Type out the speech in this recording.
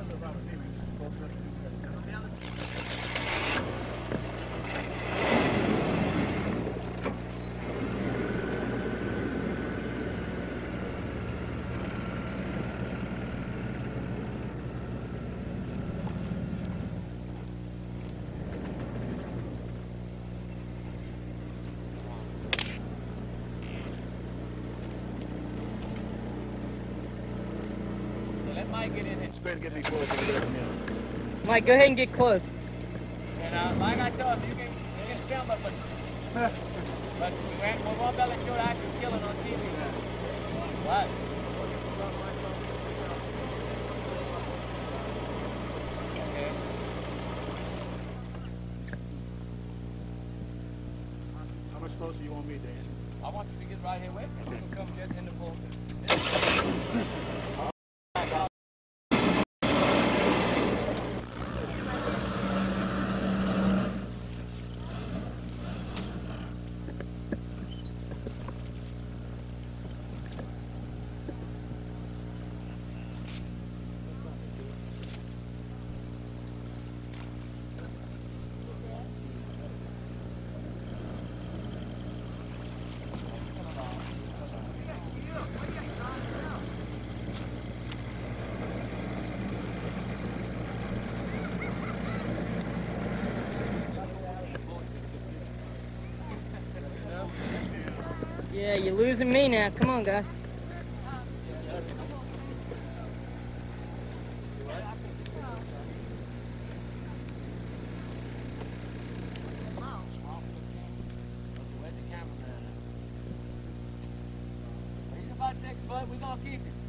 Mike, get in here. Straight get me close. Mike, go ahead and get close. And like I told you, you can film it, but we won't be able to show the actual killing on TV. What? Okay. How much closer you want me, Dan? I want you to get right here with me. You can come just in the boat. Yeah, you're losing me now. Come on, guys. He's about 6 foot. We're gonna keep him.